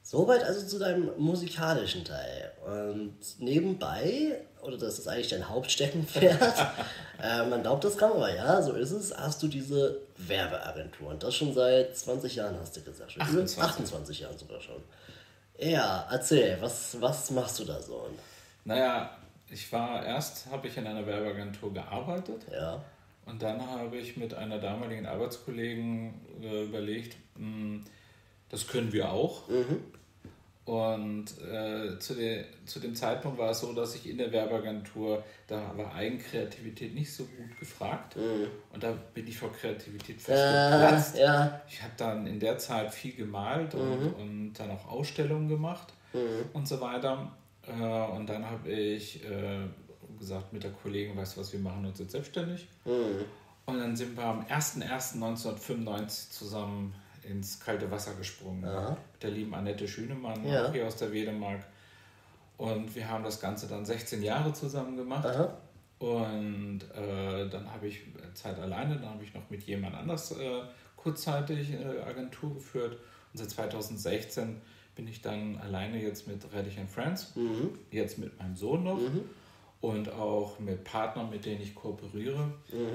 Soweit also zu deinem musikalischen Teil. Und nebenbei, oder das ist eigentlich dein Hauptsteckenpferd, man glaubt das kaum, aber ja, so ist es, hast du diese Werbeagentur. Und das schon seit 20 Jahren, hast du gesagt. 28 Jahren sogar schon. Ja, erzähl, was machst du da so? Naja, habe ich in einer Werbeagentur gearbeitet. Ja. Und dann habe ich mit einer damaligen Arbeitskollegen überlegt, das können wir auch. Und zu dem Zeitpunkt war es so, dass ich in der Werbeagentur, da war Eigenkreativität nicht so gut gefragt. Und da bin ich vor Kreativität festgeplatzt. Ich habe dann in der Zeit viel gemalt und dann auch Ausstellungen gemacht und so weiter. Und dann habe ich gesagt mit der Kollegin, weißt du was, wir machen uns jetzt selbstständig. Und dann sind wir am 01.01.1995 zusammen ins kalte Wasser gesprungen. Aha. Mit der lieben Annette Schünemann, auch hier aus der Wedemark. Und wir haben das Ganze dann 16 Jahre zusammen gemacht. Aha. Und dann habe ich Zeit alleine, dann habe ich noch mit jemand anders kurzzeitig Agentur geführt. Und seit 2016 bin ich dann alleine jetzt mit Reddich & Friends, jetzt mit meinem Sohn noch und auch mit Partnern, mit denen ich kooperiere.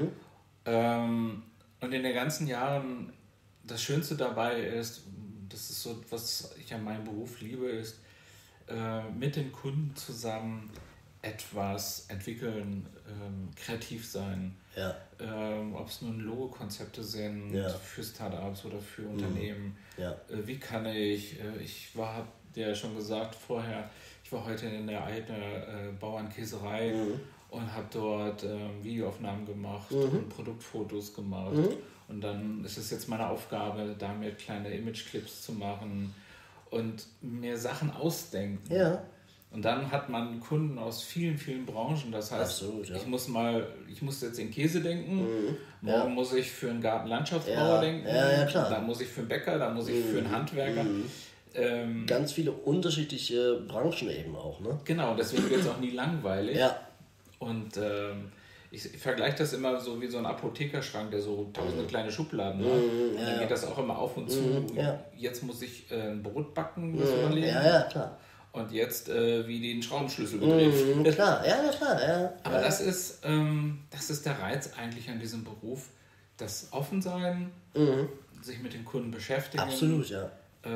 Und in den ganzen Jahren, das Schönste dabei ist, das ist so, was ich an meinem Beruf liebe, ist mit den Kunden zusammen etwas entwickeln, kreativ sein. Ja. Ob es nun Logo-Konzepte sind für Startups oder für Unternehmen. Ja. Wie kann ich habe dir ja schon gesagt vorher, ich war heute in der alten Bauernkäserei und habe dort Videoaufnahmen gemacht und Produktfotos gemacht. Und dann ist es jetzt meine Aufgabe, damit kleine Imageclips zu machen und mir Sachen ausdenken. Ja. Und dann hat man Kunden aus vielen, vielen Branchen. Das heißt, absolut, ich muss jetzt in Käse denken, morgen muss ich für einen Gartenlandschaftsbauer denken, dann muss ich für einen Bäcker, dann muss ich für einen Handwerker. Ganz viele unterschiedliche Branchen eben auch, ne? Genau, deswegen wird es auch nie langweilig. Ja. Und ich vergleiche das immer so wie so ein Apothekerschrank, der so tausende kleine Schubladen hat. Und dann geht das auch immer auf und zu. Jetzt muss ich ein Brot backen, muss überlegen. Ja, klar. Und jetzt wie den Schraubenschlüssel betrifft. Klar. Aber das ist der Reiz eigentlich an diesem Beruf. Das Offensein, sich mit den Kunden beschäftigen. Absolut, ja.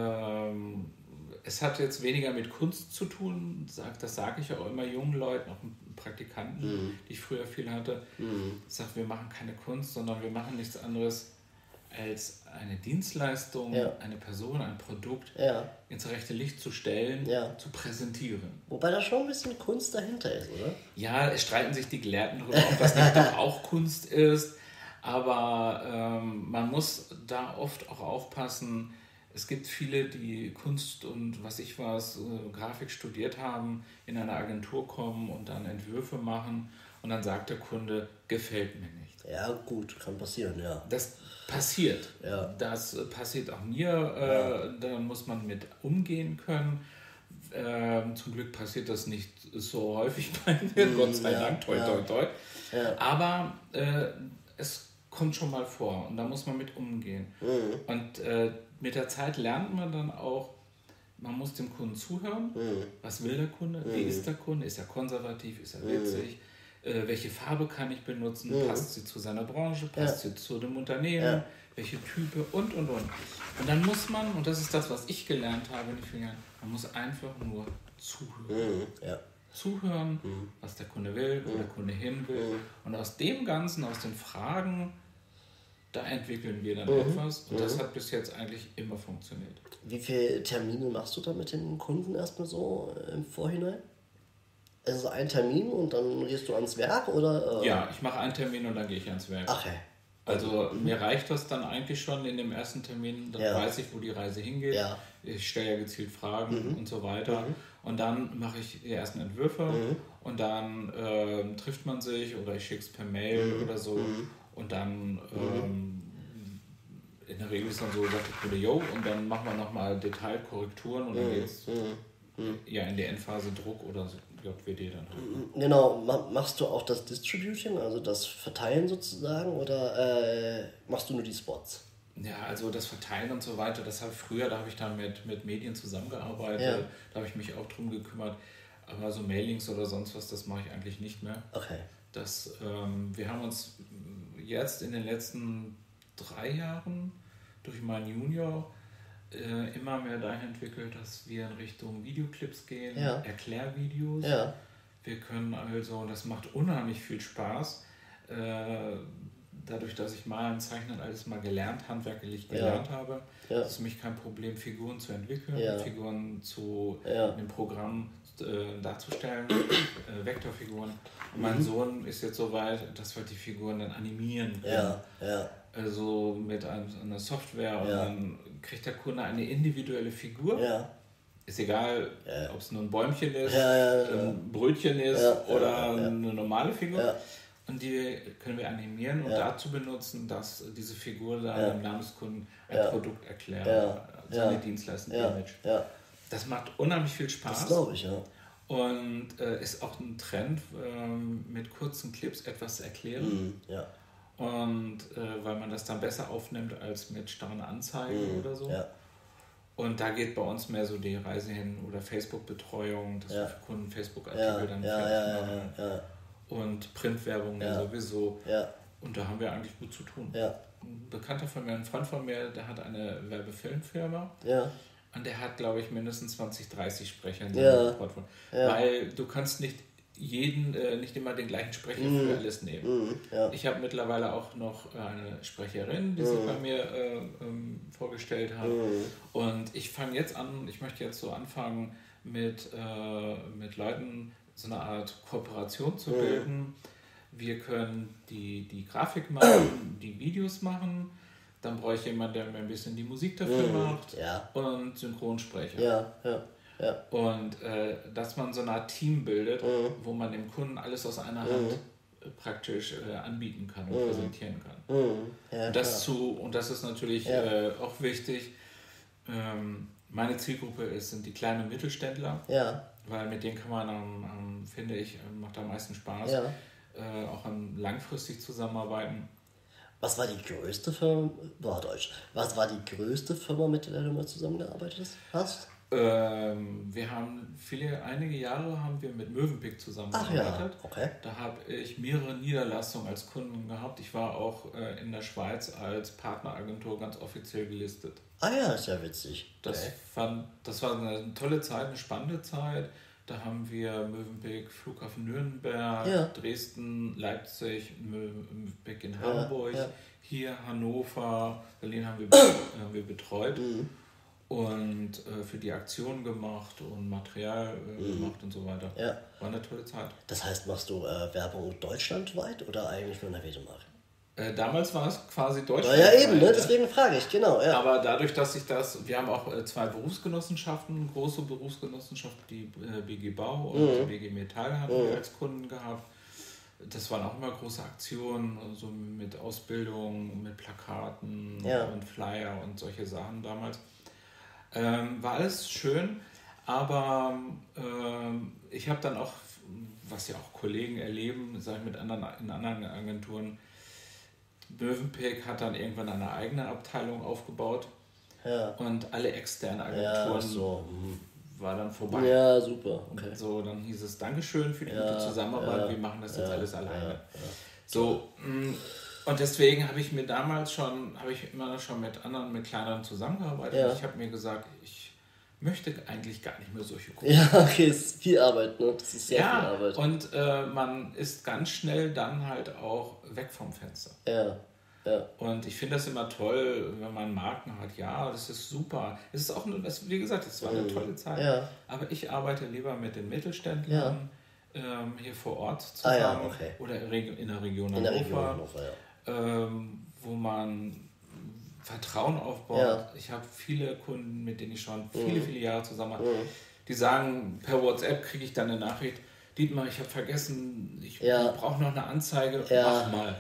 Es hat jetzt weniger mit Kunst zu tun, das sage ich auch immer jungen Leuten, auch Praktikanten, die ich früher viel hatte. Ich sage, wir machen keine Kunst, sondern wir machen nichts anderes als eine Dienstleistung, eine Person, ein Produkt ins rechte Licht zu stellen, zu präsentieren. Wobei da schon ein bisschen Kunst dahinter ist, oder? Ja, es streiten sich die Gelehrten darüber, ob das nicht doch auch Kunst ist, aber man muss da oft auch aufpassen. Es gibt viele, die Kunst und Grafik studiert haben, in eine Agentur kommen und dann Entwürfe machen und dann sagt der Kunde, gefällt mir nicht. Ja, gut, kann passieren, ja. Das passiert. Ja. Das passiert auch mir, da muss man mit umgehen können. Zum Glück passiert das nicht so häufig bei mir, Gott sei Dank, toi. Ja. Aber es kommt schon mal vor und da muss man mit umgehen. Und mit der Zeit lernt man dann auch, man muss dem Kunden zuhören. Was will der Kunde? Wie ist der Kunde? Ist er konservativ? Ist er witzig? Welche Farbe kann ich benutzen? Passt sie zu seiner Branche? Passt sie zu dem Unternehmen? Welche Type? Und. Und dann muss man, und das ist das, was ich gelernt habe in den vielen Jahren, man muss einfach nur zuhören. Zuhören, was der Kunde will, wo der Kunde hin will. Und aus dem Ganzen, aus den Fragen, da entwickeln wir dann etwas und das hat bis jetzt eigentlich immer funktioniert. Wie viele Termine machst du da mit den Kunden erstmal so im Vorhinein? Also ein Termin und dann gehst du ans Werk oder? Ja, ich mache einen Termin und dann gehe ich ans Werk. Okay. Also mir reicht das dann eigentlich schon in dem ersten Termin, dann weiß ich, wo die Reise hingeht. Ja. Ich stelle ja gezielt Fragen und so weiter. Und dann mache ich die ersten Entwürfe und dann trifft man sich oder ich schicke es per Mail oder so. Und dann in der Regel ist dann so, sagt der Kunde, yo, und dann machen wir nochmal Detailkorrekturen und dann geht es in die Endphase Druck oder so, JWD dann halt. Genau, machst du auch das Distributing, also das Verteilen sozusagen, oder machst du nur die Spots? Ja, also das Verteilen und so weiter, das habe ich früher, da habe ich dann mit Medien zusammengearbeitet, Ja. da habe ich mich auch drum gekümmert. Aber so Mailings oder sonst was, das mache ich eigentlich nicht mehr. Okay. Wir haben uns jetzt in den letzten 3 Jahren durch meinen Junior immer mehr dahin entwickelt, dass wir in Richtung Videoclips gehen, Ja. Erklärvideos. Ja. Wir können also, das macht unheimlich viel Spaß. Dadurch, dass ich Malen, Zeichnen alles mal handwerklich gelernt habe, ist es für mich kein Problem, Figuren zu entwickeln, Figuren im Programm darzustellen, Vektorfiguren. Und mein Sohn ist jetzt so weit, dass wir die Figuren dann animieren können. Also mit einer Software und dann kriegt der Kunde eine individuelle Figur. Ist egal, ob es nur ein Bäumchen ist, ein Brötchen ist oder eine normale Figur. Und die können wir animieren und dazu benutzen, dass diese Figur dann dem Namenskunden ein Produkt erklärt, seine Dienstleistung, Image. Das macht unheimlich viel Spaß. Das glaube ich, ja. Und ist auch ein Trend, mit kurzen Clips etwas zu erklären. Und weil man das dann besser aufnimmt als mit starren Anzeigen oder so. Und da geht bei uns mehr so die Reise hin oder Facebook-Betreuung, dass wir für Kunden Facebook-Artikel dann fertig machen. Und Printwerbung sowieso. Und da haben wir eigentlich gut zu tun. Ein Bekannter von mir, ein Freund von mir, der hat eine Werbefilmfirma. Und der hat, glaube ich, mindestens 20, 30 Sprecher in seinem Portfolio. Weil du kannst nicht immer den gleichen Sprecher für alles nehmen. Ich habe mittlerweile auch noch eine Sprecherin, die sich bei mir vorgestellt hat. Und ich fange jetzt an, ich möchte jetzt so anfangen, mit Leuten so eine Art Kooperation zu bilden. Wir können die Grafik machen, die Videos machen. Dann brauche ich jemanden, der mir ein bisschen die Musik dafür macht und Synchronsprecher. Und dass man so eine Art Team bildet, wo man dem Kunden alles aus einer Hand praktisch anbieten kann und präsentieren kann. Und das ist natürlich auch wichtig. Meine Zielgruppe sind die kleinen Mittelständler, weil mit denen kann man, finde ich, macht am meisten Spaß, auch langfristig zusammenarbeiten. Was war die größte Firma, was war die größte Firma, mit der du mal zusammengearbeitet hast? Wir haben einige Jahre haben wir mit Mövenpick zusammengearbeitet. Okay. Da habe ich mehrere Niederlassungen als Kunden gehabt. Ich war auch in der Schweiz als Partneragentur ganz offiziell gelistet. Ist ja witzig. Das war eine tolle Zeit, eine spannende Zeit. Da haben wir Mövenpick, Flughafen Nürnberg, Dresden, Leipzig, Mövenpick in Hamburg, hier Hannover, Berlin haben wir betreut. Und für die Aktion gemacht und Material gemacht und so weiter. War eine tolle Zeit. Das heißt, machst du Werbung deutschlandweit oder eigentlich nur in der Wedemark? Damals war es quasi Deutschland. Ja, eben, ne? Deswegen frage ich, genau. Aber dadurch, dass wir haben auch 2 Berufsgenossenschaften, große Berufsgenossenschaften, die BG Bau und die BG Metall haben wir als Kunden gehabt. Das waren auch immer große Aktionen, so mit Ausbildung, mit Plakaten und Flyer und solche Sachen damals. War alles schön, aber ich habe dann auch, was ja auch Kollegen erleben, sag ich in anderen Agenturen, Mövenpick hat dann irgendwann eine eigene Abteilung aufgebaut und alle externen Agenturen war dann vorbei. Ja, super. Okay. So, dann hieß es Dankeschön für die gute Zusammenarbeit, wir machen das jetzt alles alleine. So, und deswegen habe ich immer schon mit kleineren zusammengearbeitet. Und ich habe mir gesagt, ich möchte eigentlich gar nicht mehr solche Kunden. Ja, okay, es ist viel Arbeit, ne? Das ist sehr viel Arbeit. Und man ist ganz schnell dann halt auch weg vom Fenster. Und ich finde das immer toll, wenn man Marken hat. Ja, das ist super. Es ist auch, wie gesagt, es war eine tolle Zeit. Aber ich arbeite lieber mit den Mittelständlern hier vor Ort zusammen oder in der Region Hannover, wo man Vertrauen aufbaut. Ich habe viele Kunden, mit denen ich schon viele Jahre zusammen habe, die sagen, per WhatsApp kriege ich dann eine Nachricht, Dietmar, ich habe vergessen, ich brauche noch eine Anzeige, mach mal.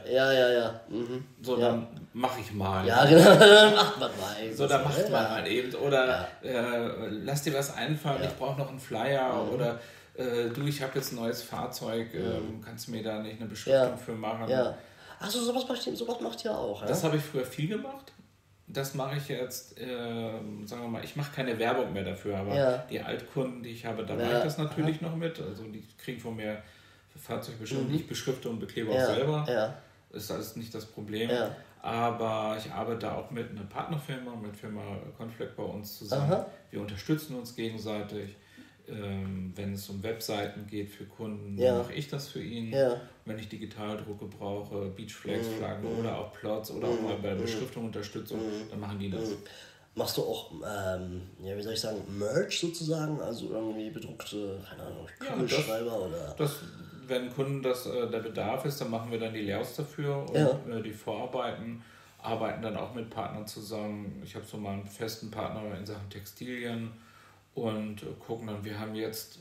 So, dann mache ich mal. Ja, genau, dann macht man mal. So, dann macht man halt eben. Oder lass dir was einfallen, ich brauche noch einen Flyer. Oder ich habe jetzt ein neues Fahrzeug, kannst du mir da nicht eine Beschriftung für machen? Achso, sowas macht ihr auch, ja? Das habe ich früher viel gemacht. das mache ich jetzt, sagen wir mal, ich mache keine Werbung mehr dafür, aber die Altkunden, die ich habe, da mache ich das natürlich noch mit. Also die kriegen von mir Fahrzeugbestimmung, ich beschrifte und beklebe auch selber. Ja. Ist alles nicht das Problem. Ja. Aber ich arbeite auch mit einer Partnerfirma, mit Firma Conflict bei uns zusammen. Aha. Wir unterstützen uns gegenseitig. Wenn es um Webseiten geht für Kunden, mache ich das für ihn. Ja. Wenn ich Digitaldrucke brauche, Beachflags, Flaggen oder auch Plots oder auch mal bei Beschriftung Unterstützung, dann machen die das. Machst du auch, wie soll ich sagen, Merch sozusagen? Also irgendwie bedruckte, keine Ahnung, Kugelschreiber oder... Wenn Kunden der Bedarf ist, dann machen wir dann die Layouts dafür und die Vorarbeiten, arbeiten dann auch mit Partnern zusammen. Ich habe so mal einen festen Partner in Sachen Textilien und gucken dann, wir haben jetzt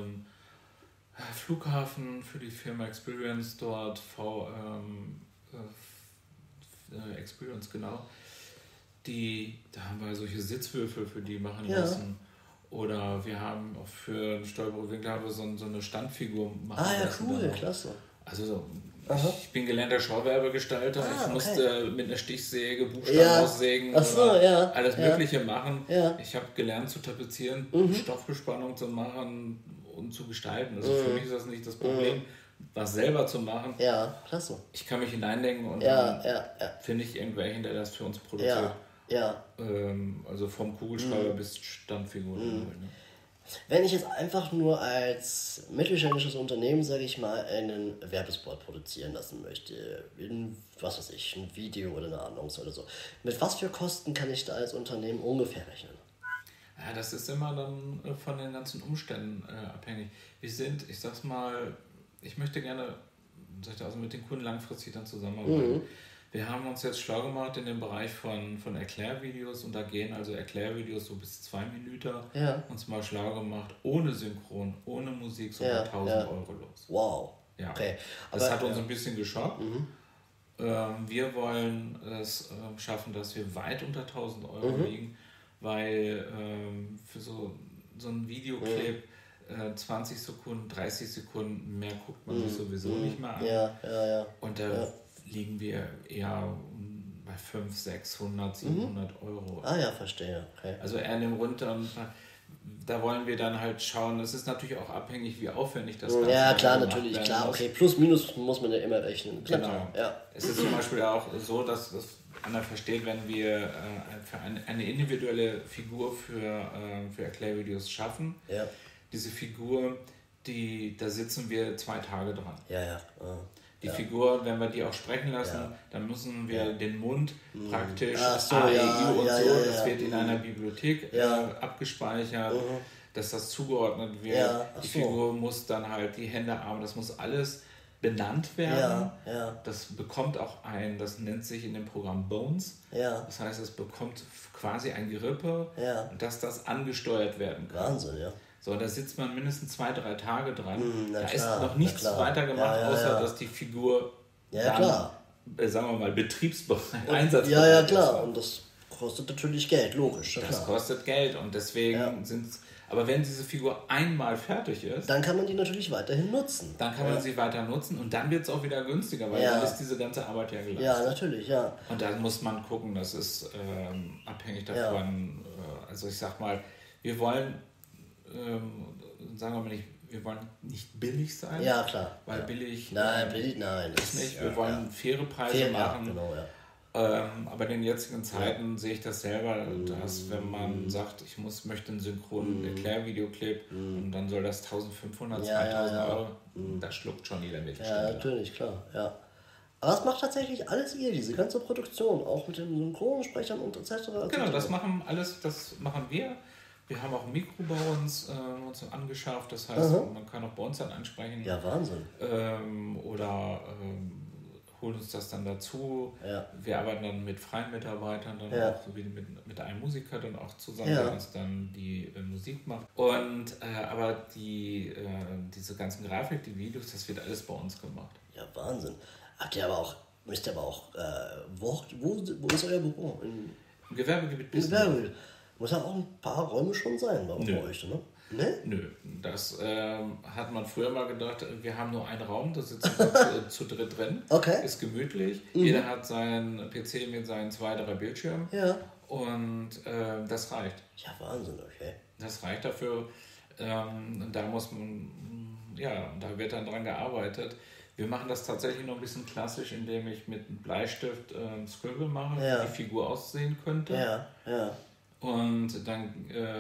Flughafen für die Firma Experience dort, Experience genau, da haben wir solche Sitzwürfel für die machen lassen. Oder wir haben auch für einen Stolperer so eine Standfigur machen lassen. Ah ja, cool, klasse. Also ich bin gelernter Schauwerbegestalter. Ich musste mit einer Stichsäge Buchstaben aussägen oder alles Mögliche machen. Ja. Ich habe gelernt zu tapezieren, Stoffbespannung zu machen und zu gestalten. Also für mich ist das nicht das Problem, was selber zu machen. Ja, klasse. Ich kann mich hineindenken und dann finde ich irgendwelchen, der das für uns produziert. Ja. Also vom Kugelschreiber bis Standfigur. Wenn ich jetzt einfach nur als mittelständisches Unternehmen, sage ich mal, einen Werbespot produzieren lassen möchte, in, was weiß ich, ein Video oder eine Annonce oder so, mit was für Kosten kann ich da als Unternehmen ungefähr rechnen? Ja, das ist immer dann von den ganzen Umständen abhängig. Wir sind, ich sag's mal, ich möchte gerne, also mit den Kunden langfristig dann zusammenarbeiten. Wir haben uns jetzt schlau gemacht in dem Bereich von Erklärvideos und da gehen also Erklärvideos so bis 2 Minuten. Uns mal schlau gemacht, ohne Synchron, ohne Musik, sogar 1.000 Euro los. Wow. Ja. Okay. Das hat uns ein bisschen geschockt. Wir wollen es schaffen, dass wir weit unter 1.000 Euro liegen, weil für so einen Videoclip 20 Sekunden, 30 Sekunden mehr guckt man sich sowieso nicht mehr an. Und da liegen wir eher bei 500, 600, 700 Euro. Ah ja, verstehe. Okay. Also eher in dem Runter, da wollen wir dann halt schauen, das ist natürlich auch abhängig, wie aufwendig das Ganze ist. Ja, klar, natürlich, klar. Okay, plus, minus muss man ja immer rechnen. Genau. Ja. Es ist zum Beispiel auch so, dass Anna versteht, wenn wir für eine individuelle Figur für Erklärvideos schaffen, diese Figur, da sitzen wir 2 Tage dran. Die Figur, wenn wir die auch sprechen lassen, dann müssen wir den Mund praktisch AEU und so, das wird in einer Bibliothek abgespeichert, dass das zugeordnet wird. Die Figur muss dann halt die Hände, Arme, das muss alles benannt werden. Das bekommt auch das nennt sich in dem Programm Bones. Das heißt, es bekommt quasi ein Gerippe, dass das angesteuert werden kann. Wahnsinn, ja. So, da sitzt man mindestens 2-3 Tage dran. Da ist noch nichts weiter gemacht, außer dass die Figur dann, sagen wir mal, betriebsbereit, einsatzbereit ist. Ja, klar. Und das kostet natürlich Geld, logisch. Das kostet Geld und deswegen aber wenn diese Figur einmal fertig ist... Dann kann man die natürlich weiterhin nutzen. Dann kann man sie weiter nutzen und dann wird es auch wieder günstiger, weil dann ist diese ganze Arbeit ja geleistet. Ja, natürlich, ja. Und da muss man gucken, das ist abhängig davon. Also ich sag mal, wir wollen... sagen wir mal nicht, wir wollen nicht billig sein. Ja, klar. Weil billig... Nein, billig, nein. Ist nicht. Wir wollen faire Preise machen. Genau, aber in den jetzigen Zeiten sehe ich das selber, dass wenn man sagt, ich möchte einen synchronen Erklärvideoclip und dann soll das 1.500, 2.000 Euro, das schluckt schon jeder Mittelständler. Ja, natürlich, klar. Ja. Aber das macht tatsächlich alles ihr, diese ganze Produktion, auch mit den Synchronsprechern und etc. Genau, das machen wir. Wir haben auch ein Mikro bei uns angeschafft, das heißt, man kann auch bei uns dann ansprechen. Ja, Wahnsinn. Oder holen uns das dann dazu. Ja. Wir arbeiten dann mit freien Mitarbeitern, dann auch so wie mit einem Musiker dann auch zusammen, der uns dann die Musik macht. Und aber diese ganzen Grafik, die Videos, das wird alles bei uns gemacht. Ja, Wahnsinn. Wo ist euer Büro? Im Gewerbegebiet Busenhof. Muss ja auch ein paar Räume schon sein bei euch, ne? Ne? Nö, das hat man früher mal gedacht, wir haben nur einen Raum, da sitzen wir zu dritt drin, ist gemütlich, jeder hat seinen PC mit seinen 2, 3 Bildschirmen und das reicht. Ja, Wahnsinn, okay. Das reicht dafür, da muss man, da wird dann dran gearbeitet. Wir machen das tatsächlich noch ein bisschen klassisch, indem ich mit einem Bleistift Scribble mache, wie die Figur aussehen könnte. Und dann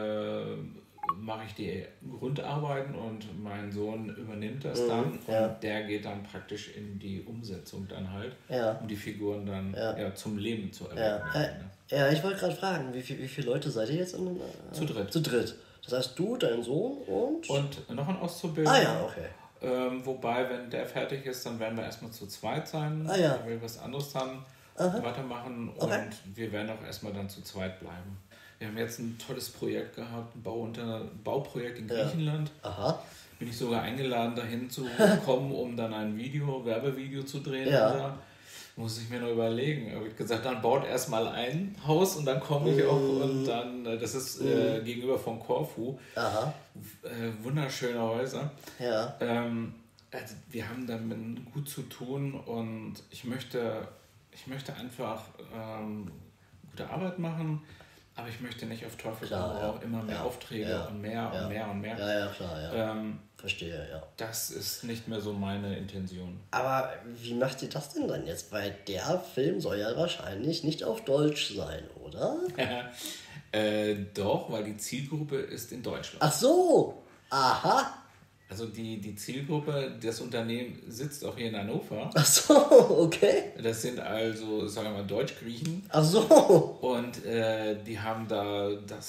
mache ich die Grundarbeiten und mein Sohn übernimmt das dann und der geht dann praktisch in die Umsetzung dann halt, um die Figuren dann zum Leben zu erwecken. Ja, ich wollte gerade fragen, wie viele Leute seid ihr jetzt? Zu dritt. Zu dritt. Das heißt, du, dein Sohn und... Und noch ein Auszubildender. Okay. Wobei, wenn der fertig ist, dann werden wir erstmal zu zweit sein. Da will was anderes dann weitermachen und wir werden auch erstmal dann zu zweit bleiben. Wir haben jetzt ein tolles Projekt gehabt, ein Bauprojekt in Griechenland. Bin ich sogar eingeladen, dahin zu kommen, um dann ein Werbevideo zu drehen. Da muss ich mir noch überlegen. Habe ich gesagt, dann baut erstmal ein Haus und dann komme ich auch und dann, das ist gegenüber von Korfu. Wunderschöne Häuser. Also wir haben damit gut zu tun und ich möchte einfach gute Arbeit machen. Aber ich möchte nicht auf Teufel komm raus immer mehr Aufträge und mehr und mehr und mehr. Ja, klar. Verstehe, ja. Das ist nicht mehr so meine Intention. Aber wie macht ihr das denn dann jetzt? Weil der Film soll ja wahrscheinlich nicht auf Deutsch sein, oder? Doch, weil die Zielgruppe ist in Deutschland. Ach so, aha. Also die Zielgruppe, das Unternehmen sitzt auch hier in Hannover. Ach so, okay. Das sind also, sagen wir mal, Deutsch-Griechen. Ach so. Und die haben da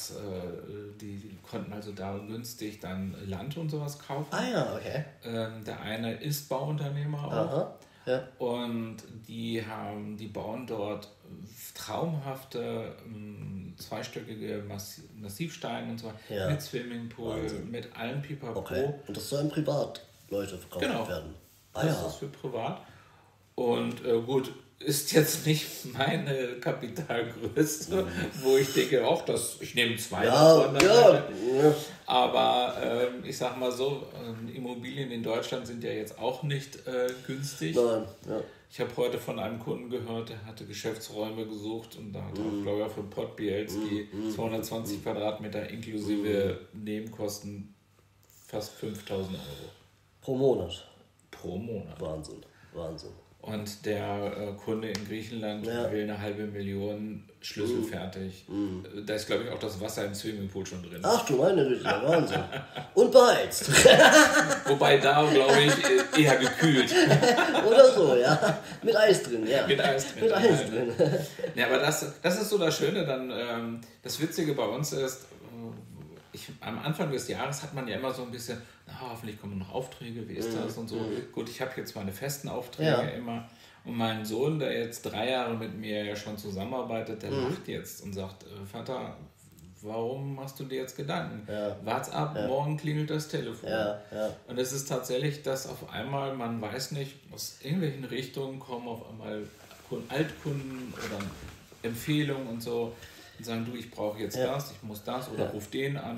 die konnten also da günstig dann Land und sowas kaufen. Okay. Der eine ist Bauunternehmer auch. Und die bauen dort traumhafte zweistöckige Massivsteine und so weiter mit Swimmingpool, mit allem Pipapo. Okay. Und das sollen Privatleute verkauft werden. Das ist für privat. Und gut, ist jetzt nicht meine Kapitalgröße, wo ich denke, ich nehme 2 davon. Aber ich sag mal so, Immobilien in Deutschland sind ja jetzt auch nicht günstig. Nein, Ich habe heute von einem Kunden gehört, der hatte Geschäftsräume gesucht und da hat auch, glaube ich, für Pott Bielski 220 Quadratmeter inklusive Nebenkosten fast 5.000 Euro. Pro Monat. Wahnsinn. Und der Kunde in Griechenland will 500.000 Schlüssel fertig. Da ist, glaube ich, auch das Wasser im Swimmingpool schon drin. Ach du meine Güte, Wahnsinn. Und beheizt. Wobei da, glaube ich, eher gekühlt. Oder so, ja. Mit Eis drin, ja. Mit Eis drin. Ja, aber das ist so das Schöne. Dann, das Witzige bei uns ist, am Anfang des Jahres hat man ja immer so ein bisschen, hoffentlich kommen noch Aufträge, wie ist das und so. Gut, ich habe jetzt meine festen Aufträge immer. Und mein Sohn, der jetzt 3 Jahre mit mir ja schon zusammenarbeitet, der lacht jetzt und sagt, Vater, warum machst du dir jetzt Gedanken? Wart's ab, morgen klingelt das Telefon. Und es ist tatsächlich, dass auf einmal, man weiß nicht, aus irgendwelchen Richtungen kommen auf einmal Altkunden oder Empfehlungen und so. Und sagen, ich brauche jetzt das, ich muss das oder ruf den an.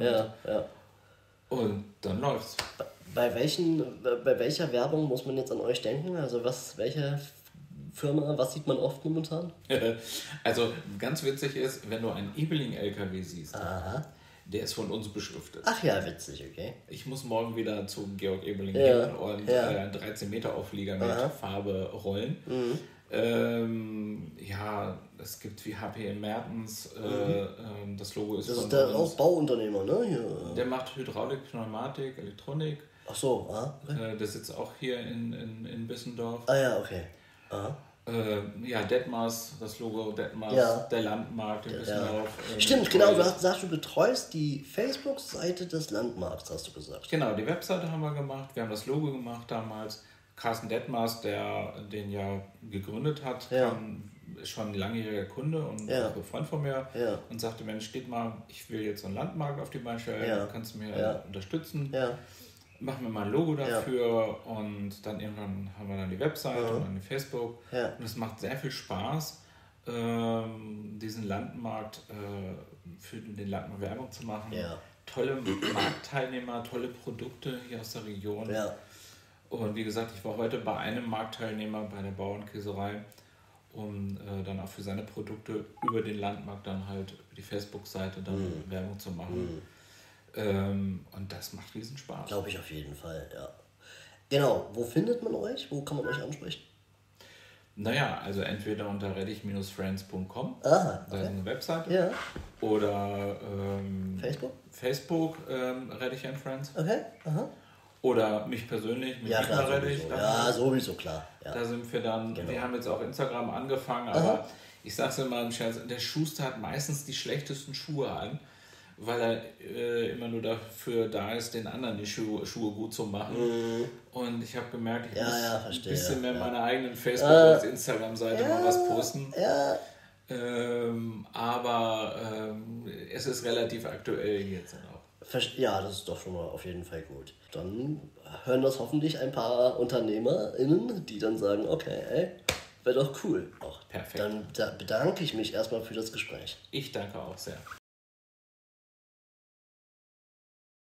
Und dann läuft's. Bei welcher Werbung muss man jetzt an euch denken? Also welche Firma, was sieht man oft momentan? Also ganz witzig ist, wenn du einen Ebeling-LKW siehst, der ist von uns beschriftet. Ach ja, witzig, okay. Ich muss morgen wieder zu Georg Ebeling gehen und einen 13 Meter Auflieger mit Farbe rollen. Es gibt wie HP Mertens, das Logo ist das von ist der uns. auch Bauunternehmer, ne? Hier. Der macht Hydraulik, Pneumatik, Elektronik. Ach so, okay. Der sitzt auch hier in Bissendorf. Okay. Detmars, das Logo Detmars, der Landmarkt in Bissendorf. Stimmt, genau, du hast gesagt, du betreust die Facebook-Seite des Landmarkts, hast du gesagt. Genau, die Webseite haben wir gemacht, wir haben das Logo gemacht damals. Carsten Detmars, der den ja gegründet hat, ist schon ein langjähriger Kunde und ein Freund von mir und sagte, Mensch, steht mal, ich will jetzt so einen Landmarkt auf die Beine stellen, kannst du mir unterstützen? Machen wir mal ein Logo dafür und dann irgendwann haben wir dann die Website und dann die Facebook und es macht sehr viel Spaß, diesen Landmarkt, für den Landmarkt Werbung zu machen. Ja. Tolle Marktteilnehmer, tolle Produkte hier aus der Region. Ja. Und wie gesagt, ich war heute bei einem Marktteilnehmer bei der Bauernkäserei, um dann auch für seine Produkte über den Landmarkt dann halt über die Facebook-Seite dann Werbung zu machen. Und das macht riesen Spaß. Glaube ich auf jeden Fall, ja. Genau, wo findet man euch? Wo kann man euch ansprechen? Naja, also entweder unter reddich-friends.com, Aha, da ist eine Webseite, Ja. oder Facebook? Reddich and Friends, Okay, aha. oder mich persönlich mit Ja, Dietmar klar, Reddich. sowieso. Ja, sowieso, klar. Ja. Da sind wir dann, Genau. wir haben jetzt auch Instagram angefangen, aber ich sag's immer im Scherz, der Schuster hat meistens die schlechtesten Schuhe an, weil er immer nur dafür da ist, den anderen die Schuhe gut zu machen. Und ich habe gemerkt, ich muss ein bisschen mehr meine eigenen Facebook- und Instagram-Seite mal was posten. Ja. Aber es ist relativ aktuell jetzt auch. Ja, das ist doch schon mal auf jeden Fall gut. Dann hören das hoffentlich ein paar UnternehmerInnen, die dann sagen, okay, ey, wäre doch cool. Auch. Perfekt. Dann bedanke ich mich erstmal für das Gespräch. Ich danke auch sehr.